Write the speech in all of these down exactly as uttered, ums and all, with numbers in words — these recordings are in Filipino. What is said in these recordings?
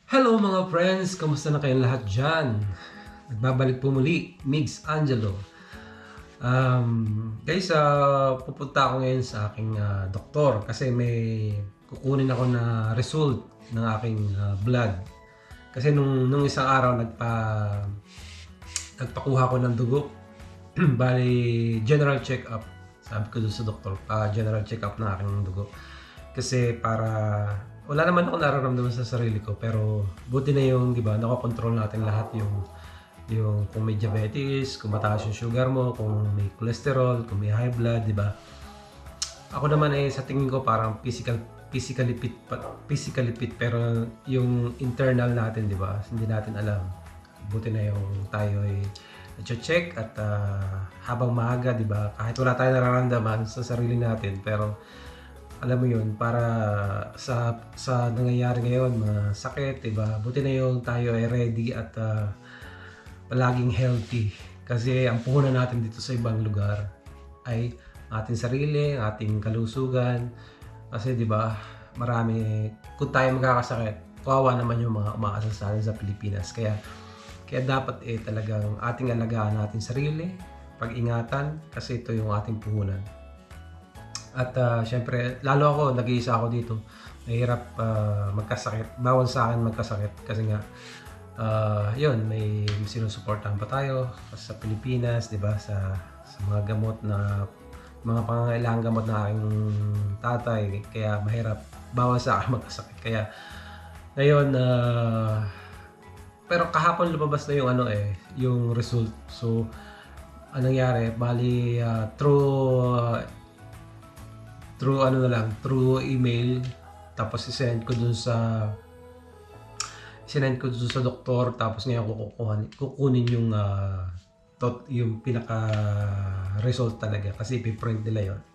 Hello mga friends! Kamusta na kayong lahat dyan? Nagbabalik po muli, Migs Angelo. Um, guys, uh, pupunta ako ngayon sa aking uh, doktor kasi may kukunin ako na result ng aking uh, blood. Kasi nung, nung isang araw nagpa, nagpakuha ko ng dugo. Bali, general check-up. Sabi ko doon sa doktor, uh, general check-up ng aking dugo. Kasi para wala naman ako nararamdaman sa sarili ko, pero buti na yung, di ba, nakokontrol natin lahat yung yung kung may diabetes, kung mataas yung sugar mo, kung may cholesterol, kung may high blood, di ba? Ako naman eh sa tingin ko parang physical physically fit physically fit pero yung internal natin, di ba? Hindi natin alam. Buti na yung tayo ay check at uh, habang maaga, di ba? Kahit wala tayong nararamdaman sa sarili natin, pero alam mo yun, para sa sa nangyayari ngayon, mga sakit, diba? Buti na yung tayo ay ready at uh, palaging healthy. Kasi ang puhunan natin dito sa ibang lugar ay ating sarili, ating kalusugan. Kasi diba, marami, kung tayo magkakasakit, kawawa naman yung mga umaasal sa atin sa Pilipinas. Kaya, kaya dapat eh talagang ating alagaan natin sarili, pag-ingatan, kasi ito yung ating puhunan. At uh, syempre, lalo ako, nag-iisa ako dito. Mahirap uh, magkasakit. Bawal sa akin magkasakit kasi nga, uh, yun, may sinusuportahan pa tayo sa Pilipinas, di ba? Sa, sa mga gamot na, mga pangangailangan gamot na aking tatay. Kaya mahirap, bawal sa akin magkasakit. Kaya, ngayon, uh, pero kahapon lumabas na yung ano eh, yung result. So, anong nangyari? Bali, uh, through, uh, through ano na lang, through email, tapos i-send ko dun sa sinend ko dun sa doktor, tapos ngayon kukunin, kukunin yung uh, tot, yung pinaka result talaga kasi ipiprint nila yon.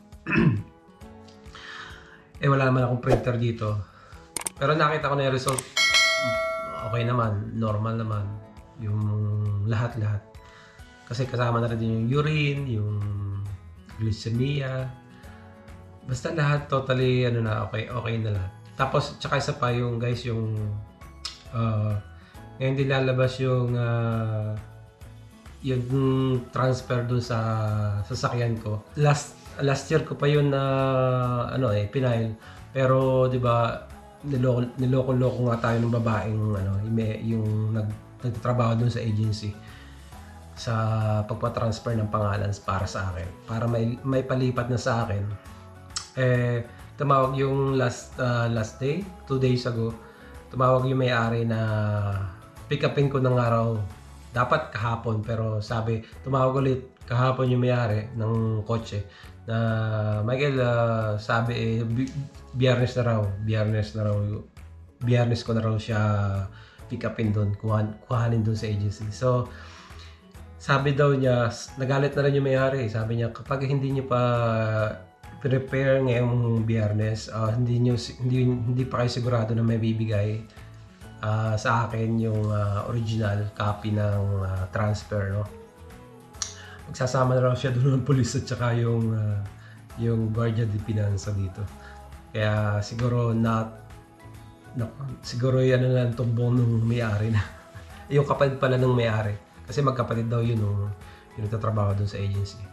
Eh wala naman akong printer dito, pero nakita ko na yung result, okay naman, normal naman yung lahat-lahat kasi kasama na rin din yung urine, yung glycemia. Basta lahat totally ano na, okay, okay na lahat. Tapos tsaka isa pa yung guys, yung uh, ngayon din lalabas yung uh, yung transfer dun sa sasakyan ko. Last last year ko pa yun na uh, ano eh pinail. Pero 'di ba niloko niloko-loko nga tayo ng babaeng ano, yung, yung nag nagtatrabaho dun sa agency sa pagpa-transfer ng pangalan para sa akin. Para may may palipat na sa akin. Eh, tumawag yung last uh, last day, two days ago, tumawag yung may-ari na pick upin ko ng araw, dapat kahapon, pero sabi, tumawag ulit kahapon yung may-ari ng kotse na Michael, uh, sabi eh, biyernes na raw, biyernes na raw, biyernes ko na raw siya pick upin doon, kuhan, kuhanin doon sa agency. So, sabi daw niya, nagalit na rin yung may-ari, sabi niya, kapag hindi niyo pa prepare ngayong Biyernes, uh, hindi niyo hindi hindi pa kayo sigurado na may bibigay uh, sa akin yung uh, original copy ng uh, transfer, no. Magsasama na raw siya doon ng pulis at saka yung uh, yung Guardia de Finanza dito. Kaya siguro not no, siguro yan na lang tumbong ng may-ari na. Yung kapatid pala ng may-ari kasi magkapatid daw yun yung yung nagtatrabaho doon sa agency.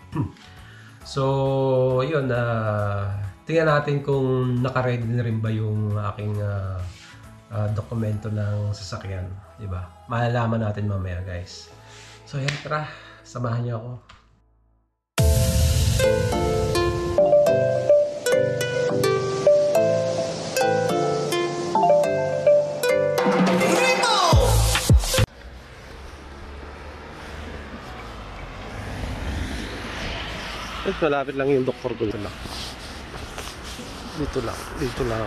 So, yun, uh, tingnan natin kung naka-ready na rin ba yung aking uh, uh, dokumento ng sasakyan, di ba? Malalaman natin mamaya, guys. So, yan, tara, samahan niyo ako. At malapit lang yung doktor ko lang. Dito lang, dito lang.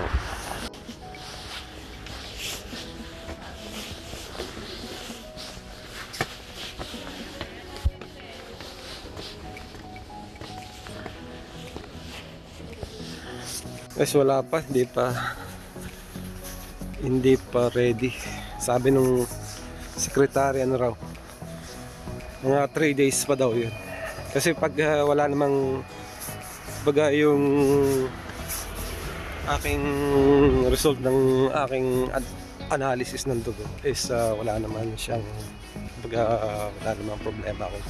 Guys, wala pa, hindi pa hindi pa ready. Sabi nung sekretary ano raw, mga three days pa daw yun. Kasi pag uh, wala namang baga yung aking result ng aking analysis ng dugo is uh, wala naman siyang uh, wala namang problema ako.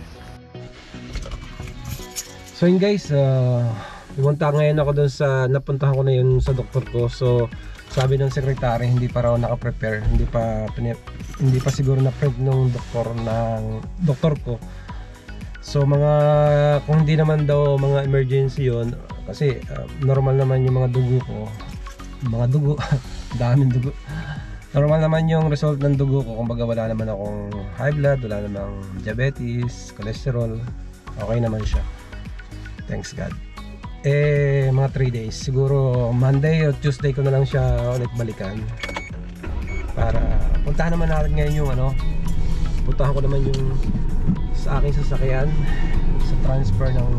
So yun guys, uh, pumunta ngayon ako doon sa, napuntahan ko na yun sa doktor ko. So sabi ng sekretary hindi pa raw naka-prepare, hindi pa hindi pa siguro na-print ng doktor ng doktor ko. So mga kung hindi naman daw mga emergency yun, kasi uh, normal naman yung mga dugo ko, mga dugo, daming dugo. Normal naman yung result ng dugo ko, kumbaga wala naman akong high blood, wala namang diabetes, cholesterol, okay naman siya. Thanks God. Eh mga three days, siguro Monday o Tuesday ko na lang siya ulit balikan para puntahan naman natin ngayon yung ano, puntahan ko naman yung sa aking sasakyan sa transfer ng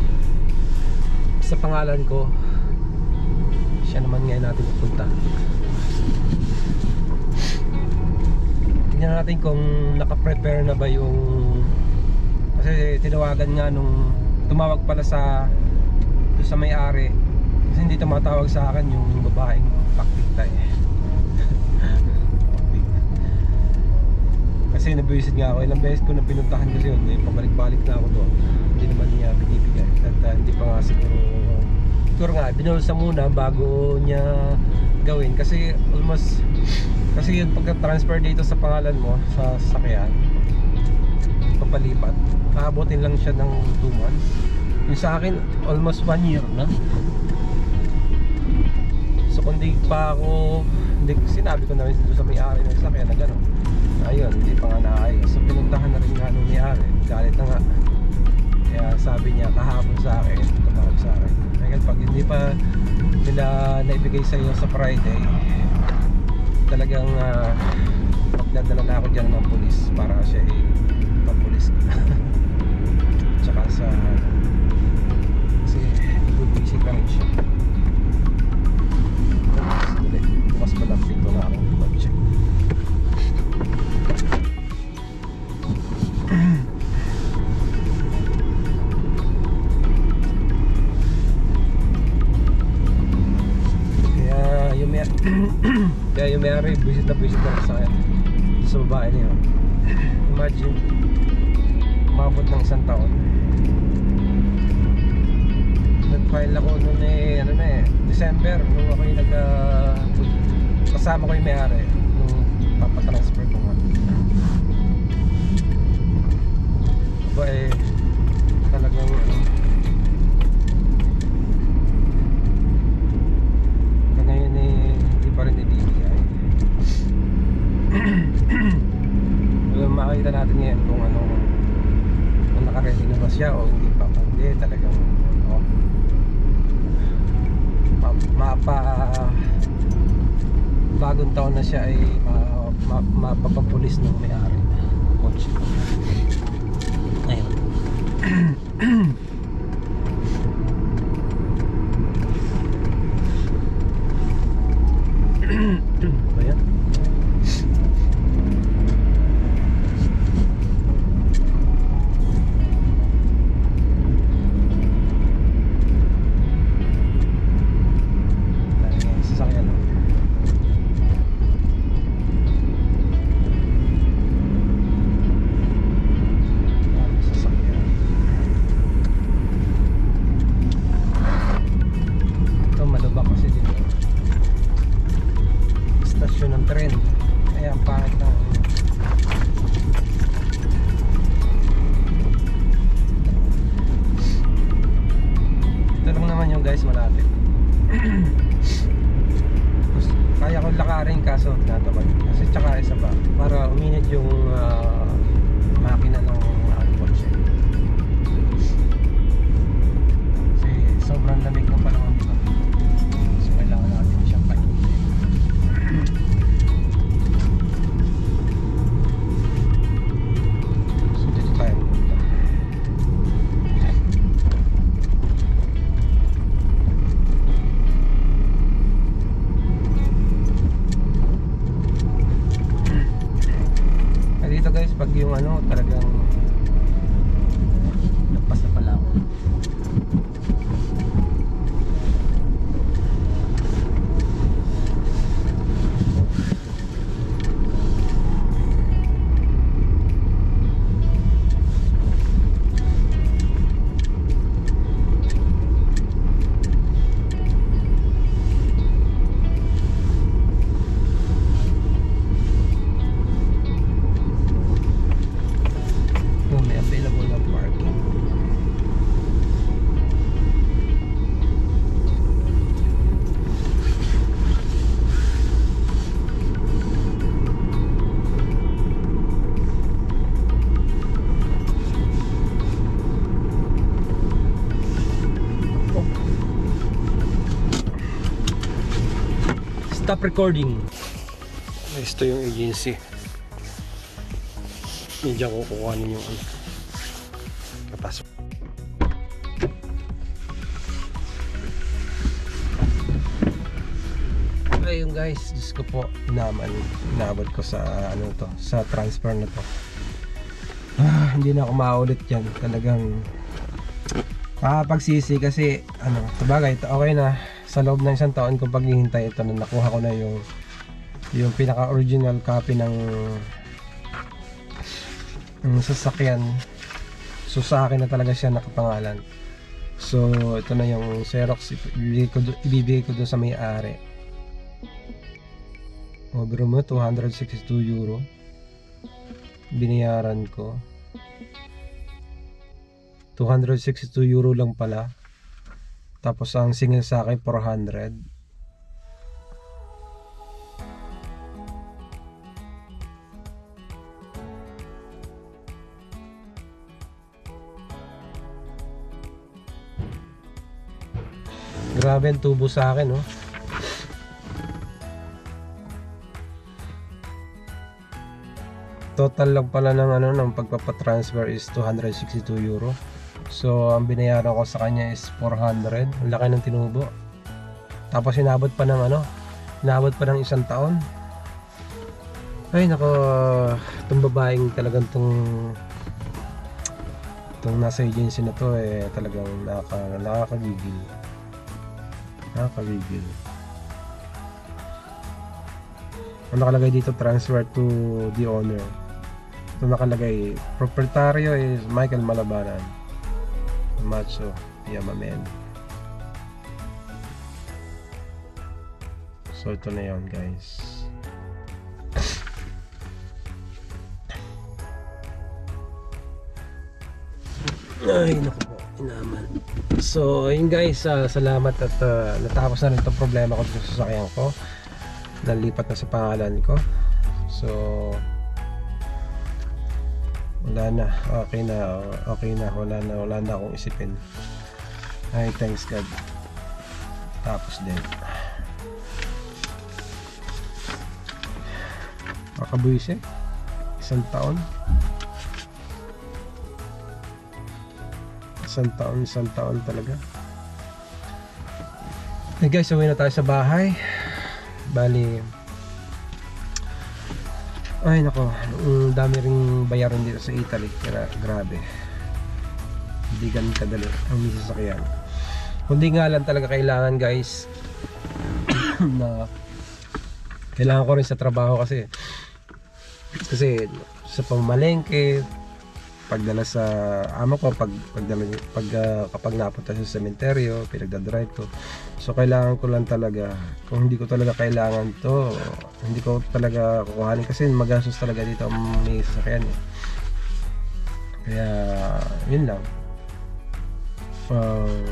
sa pangalan ko. Siya naman ngayon natin pupunta. Tingnan natin kung naka-prepare na ba yung, kasi tinawagan nga nung tumawag pala sa sa may-ari, kasi hindi tumatawag sa akin yung babaeng paktikta eh. Kasi nabiwisit nga ako, ilang beses ko na pinuntahan kasi yun eh, pabalik-balik na ako doon, hindi naman niya binibigay at uh, hindi pa nga siguro siguro nga binulsa muna bago niya gawin, kasi almost kasi yun pagka-transfer dito sa pangalan mo sa sasakyan papalipat, aabotin lang siya ng two months. Yung sa akin almost one year na. So kung di pa ako, hindi, sinabi ko na rin sa may-ari ng sasakyan na gano'n, ayun, hindi pa nga naayos. So pinuntahan na rin nga nung may-ari, galit na nga. Kaya sabi niya kahapon sa akin, tumawag sa akin, kaya pag hindi pa nila naibigay sa iyo sa Friday, talagang uh, magdadala na ako dyan ng pulis para siya ay papulis tsaka sa kasi bubisik na rin siya. Bukas pa lang pinto nga akong mag-check. Kaya yung may kaya yung may-ari visit na visit na sa akin sa babae niya. Imagine umabot ng isang taon. Nag-file ako noon eh, ano na eh, December, nung ako yung nag uh, kasama ko yung may-ari nung papatransfer ko nga. Aba eh, talagang ano, ngayon eh, hindi pa rin ibibigay. Well, makikita natin ngayon kung ano, kung naka-ready na ba siya o hindi pa. Hindi, talagang oh, mapa bagong taon na siya ay mapapapulis ng may-ari kotse. Ayun. Ayan. Guys, malapit. Kaya ko lakarin kaso natawag kasi tsaka isa pa para uminit yung uh, makina ng uh, kotse kasi sobrang lamig ng panahon dito, so kailangan natin siyang painitin. So dito tayo. Guys, pag yung ano talagang nagpas na pala ako. Stop recording. Ito yung agency. Hindi ako kukuhanin yung ano. Kapasok. Ayun guys, Diyos ko po, inaman, inabot ko sa ano to, sa transfer na to. Ah, hindi na ako maulit yan. Talagang makapagsisi kasi ano, sabagay, okay na sa loob ng isang taon kung paghihintay ito na nakuha ko na yung yung pinaka original copy ng ng sasakyan. So sa akin na talaga siya nakapangalan. So ito na yung Xerox, ibibigay ko, ibibigay ko doon sa may-ari. Over mo two hundred sixty-two euro binayaran ko. Two hundred sixty-two euro lang pala. Tapos ang singil sa akin four hundred. Grabe ang tubo sa akin, no? Total lang pala ng ano ng pagpapatransfer is two hundred sixty-two euro. So ang binayaran ko sa kanya is four hundred. Ang laki ng tinubo. Tapos inabot pa ng ano? Inabot pa ng isang taon. Ay nako, itong babaeng talagang tong itong nasa agency na to eh talagang nakaka, nakakagigil. Nakakagigil. Ang nakalagay dito, transfer to the owner. Ito nakalagay, proprietaryo is Michael Malabanan, Macho Yamamen. So ito na yun guys. Ay naku po, inaman. So yun guys, uh, salamat at uh, natapos na rin itong problema ko sa sasakyan ko. Nalipat na sa pangalan ko. So wala na, okay na, okay na, wala na, wala na akong isipin. Ay, thanks God. Tapos din makabuisi isang taon isang taon, isang taon talaga. Hey guys, uwi na tayo sa bahay. Bali, ay nako, um, dami ring bayaran dito sa Italy. Kaya grabe, hindi ganun kadali ang misasakyan. Kundi nga lang talaga kailangan guys na kailangan ko rin sa trabaho kasi kasi sa pamalengke, pagdala sa amo ko, pag pagdala pag uh, kapag napunta sa sementeryo, pinagdadrive ko. So kailangan ko lang talaga. Kung hindi ko talaga kailangan to, hindi ko talaga kukuhanin kasi magastos talaga dito ang may sasakyan eh. Kaya yun lang. Uh,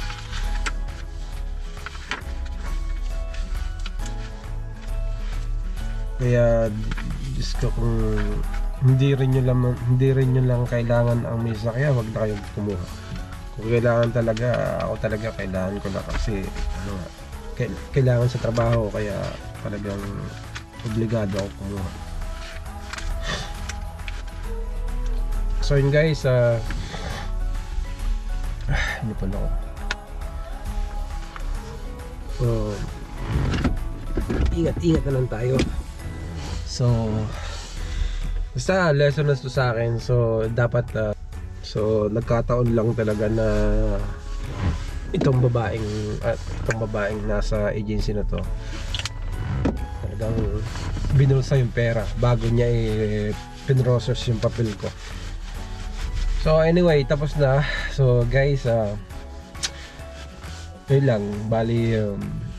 kaya Diyos ko, kung hindi rin nyo lang hindi rin nyo lang kailangan ang may sasakyan, wag na kayong kumuha. Kung kailangan talaga, ako talaga kailangan ko na kasi ano, kailangan sa trabaho, kaya talagang obligado ako kumuha. So yun guys, uh, ano pa na ako, so ingat ingat na lang tayo. So basta lesson na to sa akin. So dapat uh, so nagkataon lang talaga na itong babaeng at uh, itong babaeng nasa agency na to talagang binulsa yung pera bago niya eh, pinrocess yung papel ko. So anyway, tapos na. So guys, uh, yun lang, bali um,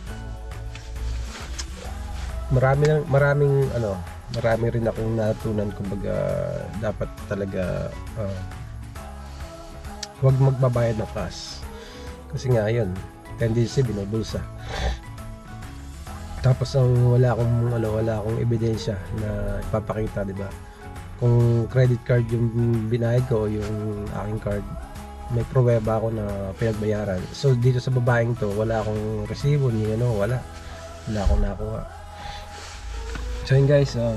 marami maraming ano marami rin akong natutunan. Kumbaga dapat talaga uh, huwag magbabayad ng cash kasi nga yun, tendency binubulsa. Tapos ang wala akong ano, wala akong ebidensya na ipapakita, di ba? Kung credit card yung binayad ko, yung aking card, may pruweba ako na pinagbayaran. So dito sa babaeng to, wala akong resibo ni ano, wala. Wala akong nakuha. So yun guys, uh,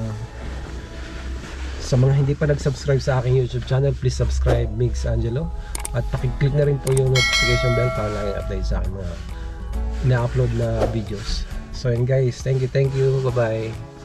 sa mga hindi pa nag-subscribe sa aking YouTube channel, please subscribe Migs Angelo. At pakiclick na rin po yung notification bell para lagi update sa aking mga ina-upload na videos. So yun guys, thank you, thank you, bye bye.